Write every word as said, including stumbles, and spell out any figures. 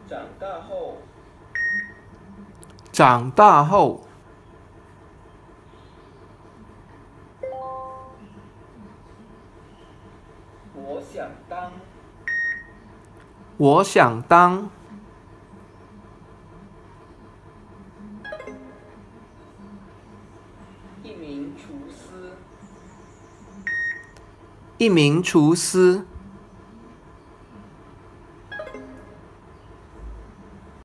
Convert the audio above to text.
长大后， 长大后， 我想当我想当一名厨师。 一名厨师。